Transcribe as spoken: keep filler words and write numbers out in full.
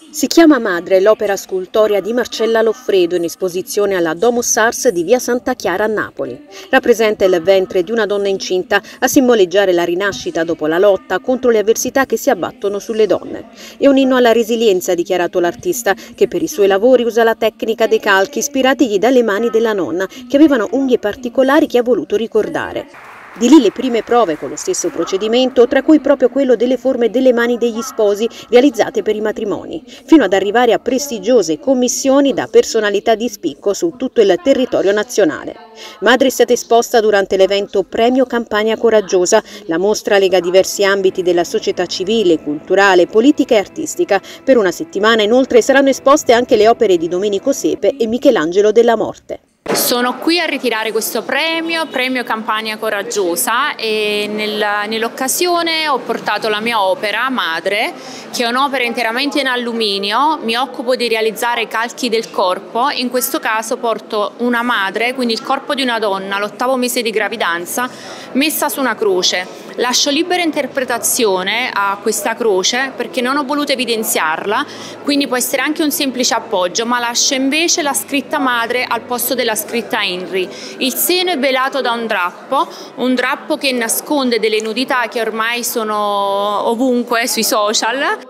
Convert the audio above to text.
Si chiama Madre l'opera scultorea di Marcella Loffredo in esposizione alla Domus Ars di via Santa Chiara a Napoli. Rappresenta il ventre di una donna incinta a simboleggiare la rinascita dopo la lotta contro le avversità che si abbattono sulle donne. È un inno alla resilienza, ha dichiarato l'artista, che per i suoi lavori usa la tecnica dei calchi ispiratigli dalle mani della nonna, che avevano unghie particolari che ha voluto ricordare. Di lì le prime prove con lo stesso procedimento, tra cui proprio quello delle forme delle mani degli sposi realizzate per i matrimoni, fino ad arrivare a prestigiose commissioni da personalità di spicco su tutto il territorio nazionale. Madre è stata esposta durante l'evento Premio Campania Coraggiosa. La mostra lega diversi ambiti della società civile, culturale, politica e artistica. Per una settimana inoltre saranno esposte anche le opere di Domenico Sepe e Michelangelo della Morte. Sono qui a ritirare questo premio, Premio Campania Coraggiosa, e nel, nell'occasione ho portato la mia opera Madre, che è un'opera interamente in alluminio. Mi occupo di realizzare calchi del corpo. In questo caso porto una madre, quindi il corpo di una donna, all'ottavo mese di gravidanza, messa su una croce. Lascio libera interpretazione a questa croce perché non ho voluto evidenziarla, quindi può essere anche un semplice appoggio, ma lascio invece la scritta Madre al posto della scritta Henry. Il seno è velato da un drappo, un drappo che nasconde delle nudità che ormai sono ovunque sui social.